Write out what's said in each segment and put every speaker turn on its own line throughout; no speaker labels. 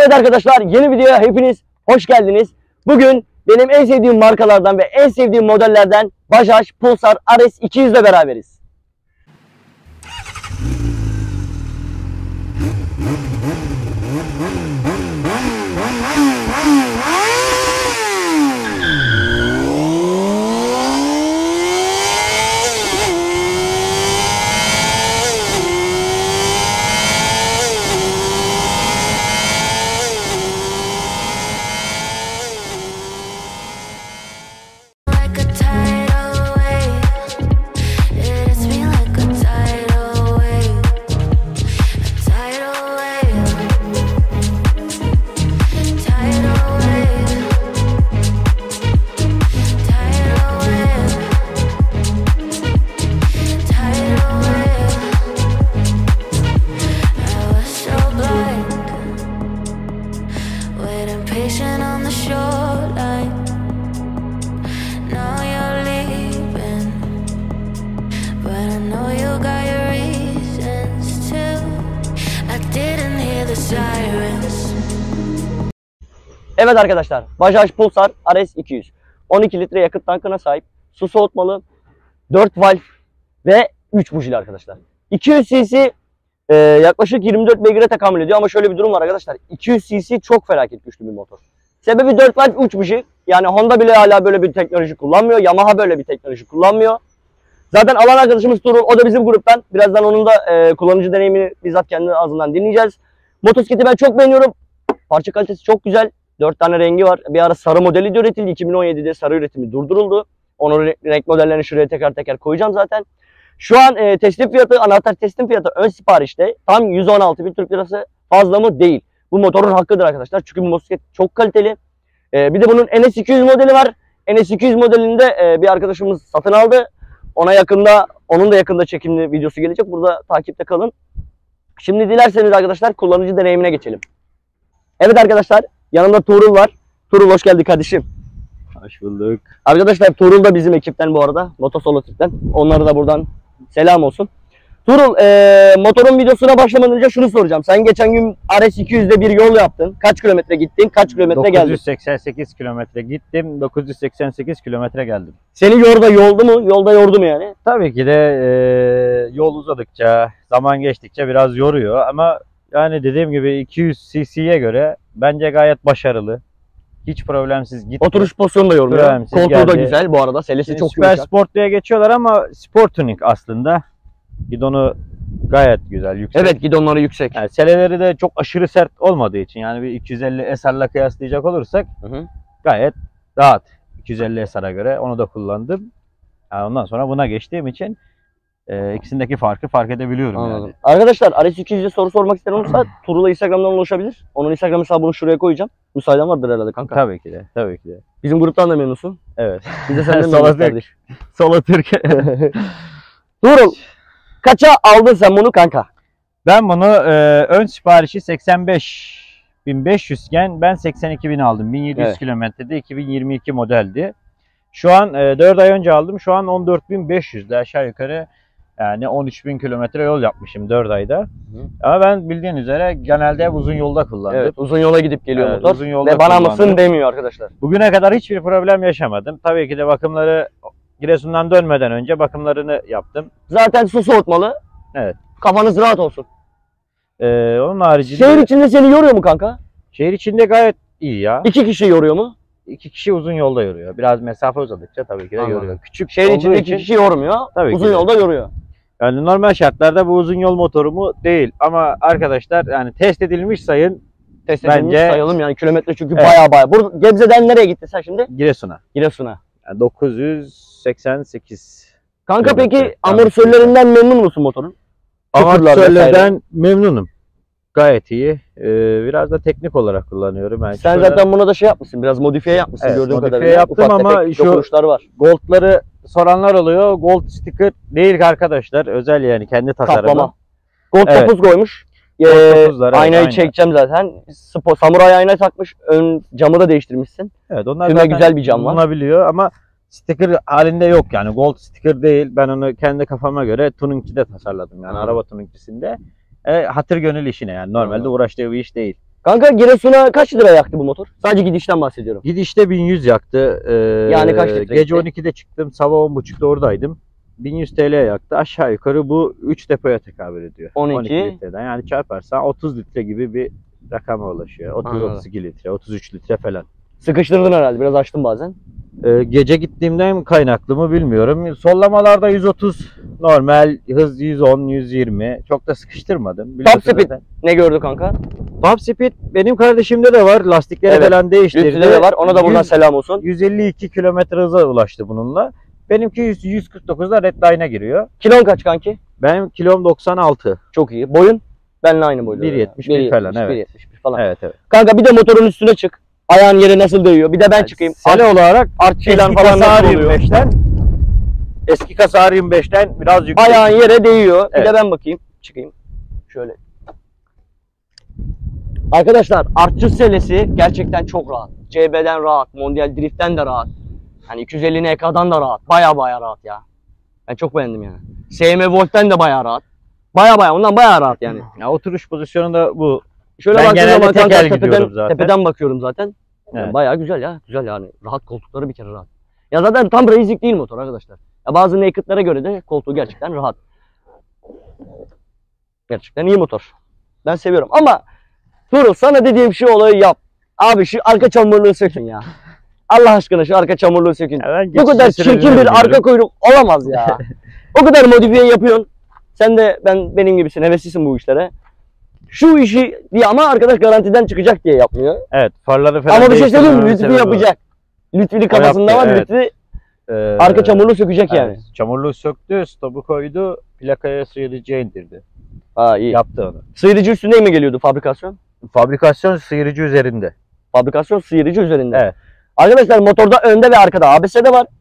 Evet arkadaşlar, yeni videoya hepiniz hoş geldiniz. Bugün benim en sevdiğim markalardan ve en sevdiğim modellerden Bajaj Pulsar RS 200 ile beraberiz. Evet arkadaşlar, Bajaj Pulsar RS 200 12 litre yakıt tankına sahip, su soğutmalı, 4 valv ve 3 bujili arkadaşlar. 200 cc yaklaşık 24 beygire tekamül ediyor ama şöyle bir durum var arkadaşlar. 200 cc çok felaket güçlü bir motor. Sebebi 4 valv 3 buji. Yani Honda bile hala böyle bir teknoloji kullanmıyor. Yamaha böyle bir teknoloji kullanmıyor. Zaten alan arkadaşımız Tuğrul, o da bizim gruptan. Birazdan onun da kullanıcı deneyimini bizzat kendi ağzından dinleyeceğiz. Motosikleti ben çok beğeniyorum. Parça kalitesi çok güzel. 4 tane rengi var. Bir ara sarı modeli de üretildi. 2017'de sarı üretimi durduruldu. Onun renk modellerini şuraya teker teker koyacağım zaten. Şu an teslim fiyatı, anahtar teslim fiyatı ön siparişte tam 116.000 Türk lirası, fazla mı? Değil. Bu motorun hakkıdır arkadaşlar. Çünkü bu motosiklet çok kaliteli. Bir de bunun NS200 modeli var. NS200 modelinde bir arkadaşımız satın aldı. Onun da yakında çekimli videosu gelecek. Burada takipte kalın. Şimdi dilerseniz arkadaşlar kullanıcı deneyimine geçelim. Evet arkadaşlar, yanımda Tuğrul var. Tuğrul, hoş geldin kardeşim.
Hoş bulduk.
Arkadaşlar Tuğrul da bizim ekipten bu arada. Motosolotik'ten. Onlara da buradan selam olsun. Tuğrul, motorun videosuna başlamadan önce şunu soracağım. Sen geçen gün RS 200'de bir yol yaptın. Kaç kilometre gittin? Kaç kilometre geldin?
988 kilometre gittim. 988 kilometre geldim.
Seni yordu mu? Yolda yordu mu yani?
Tabii ki de yol uzadıkça, zaman geçtikçe biraz yoruyor. Ama yani dediğim gibi 200 cc'ye göre bence gayet başarılı. Hiç problemsiz gitti.
Oturuş pozisyonu da yormuyor. Koltuğu da güzel bu arada. Selesi çok
Süper
yumuşak.
Sport diye geçiyorlar ama Sport Tuning aslında. Gidonu gayet güzel, yüksek.
Evet, gidonları yüksek.
Yani seleleri de çok aşırı sert olmadığı için, yani bir 250 SR'la kıyaslayacak olursak gayet rahat. 250 SR'a göre onu da kullandım. Yani ondan sonra buna geçtiğim için ikisindeki farkı fark edebiliyorum.
Anladım.
Yani.
Arkadaşlar RS 200'e soru sormak isteyen olursa Tuğrul'a Instagram'dan ulaşabilir. Onun Instagram hesabını şuraya koyacağım. Müsaaden vardır herhalde kanka.
Tabii ki de. Tabii ki de.
Bizim gruptan da memnunsun.
Evet.
Biz de senden memnunuz kardeş.
Sola Türk.
Tuğrul, kaça aldın sen bunu kanka?
Ben bunu ön siparişi 85.500 iken ben 82.000 aldım. 1700
evet.
kilometrede 2022 modeldi. Şu an 4 ay önce aldım. Şu an 14.500'de aşağı yukarı, yani 13.000 kilometre yol yapmışım 4 ayda. Hı. Ama ben bildiğin üzere genelde hep uzun yolda kullandım.
Evet, uzun yola gidip geliyor motor.
Uzun yolda
ve bana mısın demiyor arkadaşlar.
Bugüne kadar hiçbir problem yaşamadım. Tabii ki de bakımları, Giresun'dan dönmeden önce bakımlarını yaptım.
Zaten su soğutmalı.
Evet.
Kafanız rahat olsun.
Onun haricinde...
Şehir içinde seni yoruyor mu kanka?
Şehir içinde gayet iyi ya.
2 kişi yoruyor mu?
2 kişi uzun yolda yoruyor. Biraz mesafe uzadıkça tabii ki de yoruyor.
Küçük şehir içinde 2 kişi yormuyor.
Tabii
uzun yolda yoruyor.
Yani normal şartlarda bu uzun yol motorumu değil. Ama arkadaşlar, yani test edilmiş sayın.
Test edilmiş sayalım yani, kilometre çünkü
evet.
baya. Gebze'den nereye gitti sen şimdi?
Giresun'a.
Giresun'a.
Yani 988.
Kanka peki amortisörlerinden memnun musun motorun?
Amortisörlerden memnunum. Gayet iyi. Biraz da teknik olarak kullanıyorum. Yani
sen zaten buna da şey yapmışsın, biraz modifiye yapmışsın, evet, gördüğüm kadarıyla.
Modifiye yaptım ama şu
var.
Gold'ları soranlar oluyor. Gold sticker değil arkadaşlar. Özel, yani kendi tasarımı.
Kaplama. Gold evet. 9 koymuş. Aynayı çekeceğim zaten. Samuray ayna takmış. Ön camı da değiştirmişsin.
Evet, onlar
zaten güzel bir cam var.
Bulunabiliyor ama sticker halinde yok, yani gold sticker değil. Ben onu kendi kafama göre tuningçide tasarladım, yani araba tuningçisinde. Hatır gönül işine, yani normalde uğraştığı bir iş değil.
Kanka Giresun'a kaç lira yaktı bu motor? Sadece gidişten bahsediyorum.
Gidişte 1100 yaktı.
Yani kaç litre
Gece
gitti?
12'de çıktım. Sabah 10.30'da oradaydım. 1100 TL yaktı. Aşağı yukarı bu 3 depoya tekabül ediyor.
12
litreden. Yani çarparsan 30 litre gibi bir rakama ulaşıyor. 30-32 litre, 33 litre falan.
Sıkıştırdın herhalde. Biraz açtım bazen.
Gece gittiğimden kaynaklı mı bilmiyorum. Sollamalarda 130 normal, hız 110, 120. Çok da sıkıştırmadım.
Top speed ne gördü kanka?
Top speed benim kardeşimde de var. Lastikleri
Evet.
falan değiştirdi.
Lütfü'de de var. Ona da buradan
100
selam olsun.
152 kilometre hıza ulaştı bununla. Benimki 149'da redline'a giriyor.
Kilon kaç kanki?
Benim kilom 96.
Çok iyi. Boyun? Benle aynı boyda.
1.71 falan, evet.
1.71 falan.
Evet evet.
Kanka bir de motorun üstüne çık. Ayağın yere nasıl değiyor? Bir de ben çıkayım.
Sele olarak
Artçıyla
eski
falan
kasa
nasıl oluyor?
R25'ten eski kasa R25'ten biraz yüksek.
Ayağın yere değiyor. Bir
Evet.
de ben bakayım. Çıkayım. Şöyle. Arkadaşlar artçı selesi gerçekten çok rahat. CB'den rahat. Mondial Drift'ten de rahat. Hani 250 NK'dan da rahat. Baya rahat ya. Ben çok beğendim yani. SM Volt'ten de baya rahat. Baya ondan baya rahat yani.
Ya, oturuş pozisyonunda bu.
Şöyle
Ben
baktığım
genelde
zaman
tek
kanka
el gidiyorum zaten.
tepeden bakıyorum zaten. Yani
Evet.
bayağı güzel ya. Güzel yani. Rahat koltukları bir kere rahat. Ya zaten tam racing değil motor arkadaşlar. Ya bazı naked'lara göre de koltuğu gerçekten rahat. Gerçekten iyi motor. Ben seviyorum ama Tuğrul sana dediğim şu olayı yap. Abi şu arka çamurluğu sökün ya. Allah aşkına şu arka çamurluğu sökün. Bu kadar çirkin bir arka kuyruk olamaz ya. O kadar modifiye yapıyorsun. Sen de benim gibisin, heveslisin bu işlere. Şu işi diye ama arkadaş garantiden çıkacak diye yapmıyor.
Evet, farları falan.
Ama bir şey söyleyeyim mi?
değiştirmemin
Lütfü
sebebi
yapacak. Lütfü'nün kafasında
yaptı,
var.
evet.
Lütfü
o.
arka çamurluğu sökecek yani.
Evet, çamurluğu söktü, stopu koydu, plakaya sıyırıcıya indirdi.
Ha iyi.
Yaptı onu.
Sıyırıcı üstünde mi geliyordu fabrikasyon?
Fabrikasyon sıyırıcı üzerinde.
Fabrikasyon sıyırıcı üzerinde.
Evet.
Arkadaşlar motorda önde ve arkada ABS'de var.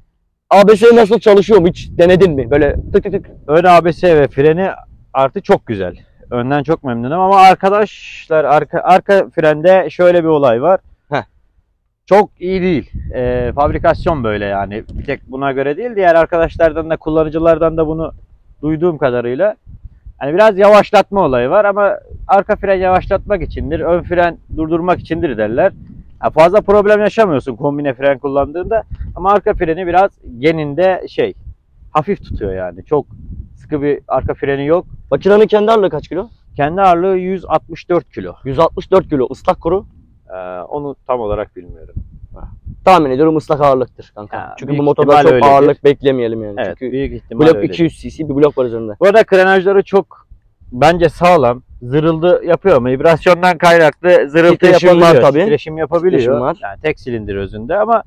ABS nasıl çalışıyor mu hiç denedin mi? Böyle tık tık tık.
Ön ABS ve freni artı çok güzel. Önden çok memnunum ama arkadaşlar arka frende şöyle bir olay var.
Heh.
Çok iyi değil. Fabrikasyon böyle yani. Bir tek buna göre değil. Diğer arkadaşlardan da kullanıcılardan da bunu duyduğum kadarıyla. Hani biraz yavaşlatma olayı var ama arka fren yavaşlatmak içindir. Ön fren durdurmak içindir derler. Yani fazla problem yaşamıyorsun kombine fren kullandığında. Ama arka freni biraz geninde hafif tutuyor yani. Çok sıkı bir arka freni yok.
Makinenin kendi ağırlığı kaç kilo?
Kendi ağırlığı 164 kilo.
164 kilo. Islak kuru.
Onu tam olarak bilmiyorum.
Tahmin ediyorum ıslak ağırlıktır kanka.
Ha,
Çünkü
büyük
bu motorda
ihtimal
çok
öyledir.
ağırlık beklemeyelim yani.
Evet,
Çünkü
büyük ihtimal
blok
öyledir.
200 cc bir blok var üzerinde.
Bu arada frenajları çok bence sağlam. Zırıldı yapıyor ama vibrasyondan kaynaklı zırıltı
Titreşim var
yapabiliyor.
tabii.
Titreşim yapabiliyor.
Titreşim var.
Yani tek silindir özünde ama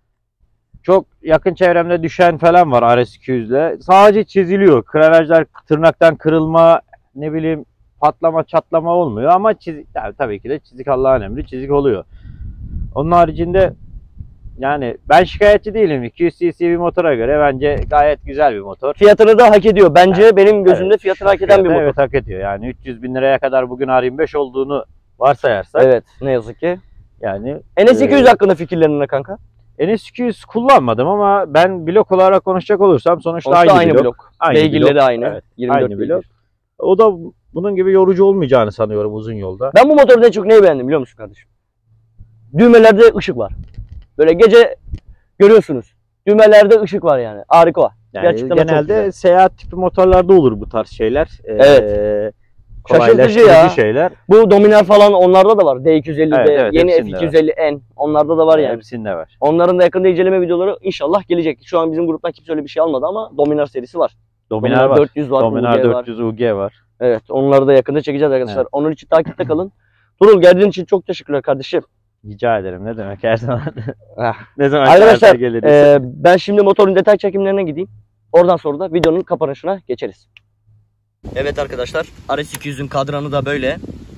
çok yakın çevremde düşen falan var RS200'le. Sadece çiziliyor. Frenajlar tırnaktan kırılma, ne bileyim patlama, çatlama olmuyor ama yani tabii ki de çizik Allah'ın emri, çizik oluyor. Onun haricinde yani ben şikayetçi değilim. 200 cc bir motora göre bence gayet güzel bir motor.
Fiyatını da hak ediyor. Bence benim gözümde
Evet,
fiyatını hak eden bir motor.
Evet, hak ediyor. Yani 300 bin liraya kadar bugün R25 olduğunu varsayarsak.
Evet, ne yazık ki.
Yani
NS200 hakkında fikirlerin ne kanka?
NS200 kullanmadım ama ben blok olarak konuşacak olursam sonuçta aynı blok. Aynı
Beygirleri
blok.
aynı.
Evet,
24
aynı
beygir.
blok. O da bunun gibi yorucu olmayacağını sanıyorum uzun yolda.
Ben bu motorda en çok neyi beğendim biliyor musun kardeşim? Düğmelerde ışık var. Böyle gece görüyorsunuz. Düğmelerde ışık var yani. Harika.
Yani
Gerçekten çok
genelde
güzel.
seyahat tipi motorlarda olur bu tarz şeyler.
Evet.
Kolaylaştırıcı
Şaşırtıcı ya.
şeyler.
Bu Dominar falan onlarda da var. D250'de,
Evet,
yeni
hepsinde
F250N. Onlarda da var yani.
Hepsinde var.
Onların da yakında inceleme videoları inşallah gelecek. Şu an bizim gruptan kimse öyle bir şey almadı ama Dominar serisi var.
Dominar var.
400 var.
Dominar
UG
400 UG var.
Evet, onları da yakında çekeceğiz arkadaşlar.
Evet.
Onun için takipte kalın. Turul geldiğin için çok teşekkürler kardeşim.
Rica ederim. Ne demek her zaman.
Heh.
Ne zaman
Arkadaşlar
geliriz.
ben şimdi motorun detay çekimlerine gideyim. Oradan sonra da videonun kapanışına geçeriz. Evet arkadaşlar, RS200'ün kadranı da böyle.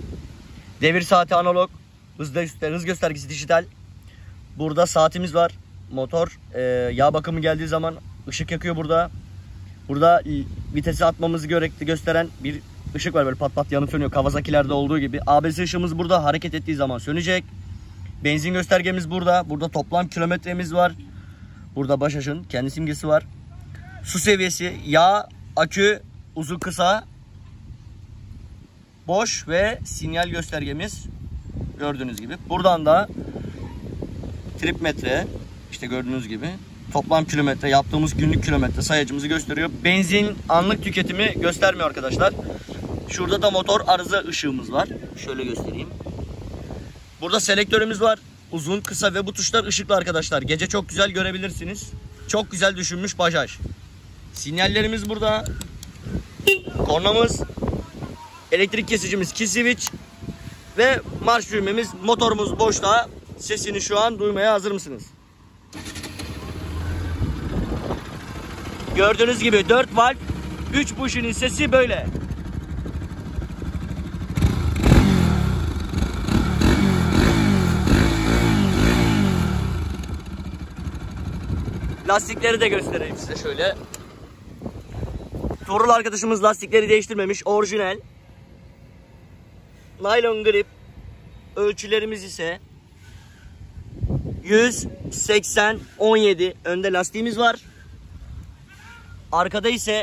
Devir saati analog, hız göstergesi dijital. Burada saatimiz var. Motor yağ bakımı geldiği zaman ışık yakıyor burada. Burada vitesi atmamızı gösteren bir ışık var, böyle pat pat yanıp sönüyor Kawasaki'lerde olduğu gibi. ABS ışığımız burada, hareket ettiği zaman sönecek. Benzin göstergemiz burada. Burada toplam kilometremiz var. Burada Başaş'ın kendi simgesi var. Su seviyesi, yağ, akü, uzun kısa, boş ve sinyal göstergemiz. gördüğünüz gibi. Buradan da trip metre, işte gördüğünüz gibi toplam kilometre, yaptığımız günlük kilometre sayacımızı gösteriyor. Benzin anlık tüketimi göstermiyor arkadaşlar. Şurada da motor arıza ışığımız var. Şöyle göstereyim. Burada selektörümüz var. Uzun, kısa ve bu tuşlar ışıklı arkadaşlar. Gece çok güzel görebilirsiniz. Çok güzel düşünmüş Bajaj. Sinyallerimiz burada. Kornamız, elektrik kesicimiz kill switch ve marş düğmemiz, motorumuz boşta. Sesini şu an duymaya hazır mısınız? Gördüğünüz gibi 4 valve 3 bush'inin sesi böyle. Lastikleri de göstereyim size şöyle. Tuğrul arkadaşımız lastikleri değiştirmemiş. Orijinal. Naylon grip. Ölçülerimiz ise 180-17 önde lastiğimiz var. Arkada ise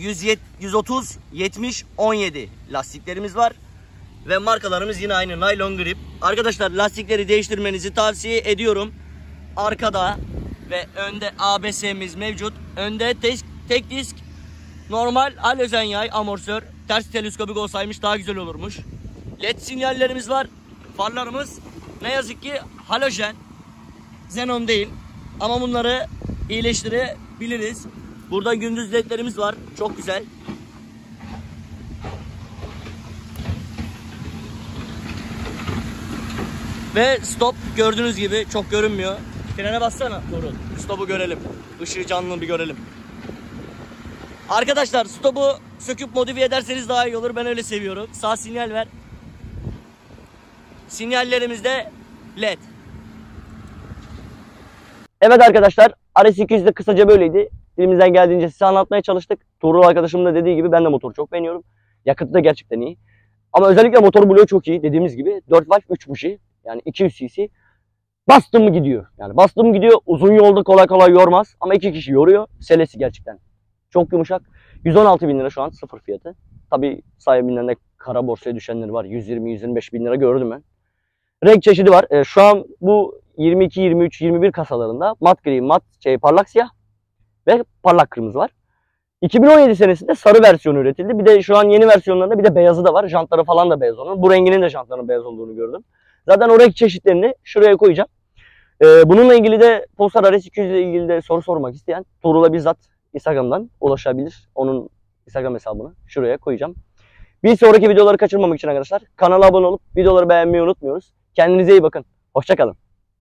130-70-17 lastiklerimiz var. Ve markalarımız yine aynı naylon grip. Arkadaşlar lastikleri değiştirmenizi tavsiye ediyorum. Arkada ve önde ABS'miz mevcut. Önde tek disk normal halojen yay amortisör. Ters teleskopik olsaymış daha güzel olurmuş. LED sinyallerimiz var. Farlarımız ne yazık ki halojen. Xenon değil. Ama bunları iyileştirebiliriz. Burada gündüz ledlerimiz var. Çok güzel. Ve stop gördüğünüz gibi çok görünmüyor. Frene bassana Tuğrul. Stopu görelim. Işığı canlı bir görelim. Arkadaşlar stopu söküp modifiye ederseniz daha iyi olur. Ben öyle seviyorum. Sağ sinyal ver. Sinyallerimiz de LED. Evet arkadaşlar, RS200'de kısaca böyleydi. Elimizden geldiğince size anlatmaya çalıştık. Tuğrul arkadaşımın da dediği gibi ben de motoru çok beğeniyorum. Yakıtı da gerçekten iyi. Ama özellikle motor bloğu çok iyi. Dediğimiz gibi 4 valve 3 buji. Yani 200 cc. Bastım mı gidiyor. Yani bastım mı gidiyor. Uzun yolda kolay kolay yormaz. Ama 2 kişi yoruyor. Selesi gerçekten çok yumuşak. 116.000 lira şu an sıfır fiyatı. Tabi sahibinden de kara borsaya düşenleri var. 120-125 bin lira gördüm ben. Renk çeşidi var. Şu an bu 22, 23, 21 kasalarında mat gri, parlak siyah ve parlak kırmızı var. 2017 senesinde sarı versiyonu üretildi. Bir de şu an yeni versiyonlarında bir de beyazı da var. Jantları falan da beyaz onun. Bu renginin de jantlarının beyaz olduğunu gördüm. Zaten o renk çeşitlerini şuraya koyacağım. Bununla ilgili de Pulsar RS200 ile ilgili de soru sormak isteyen Tuğrul'a bizzat Instagram'dan ulaşabilir. Onun Instagram hesabını şuraya koyacağım. Bir sonraki videoları kaçırmamak için arkadaşlar kanala abone olup videoları beğenmeyi unutmuyoruz. Kendinize iyi bakın. Hoşça kalın.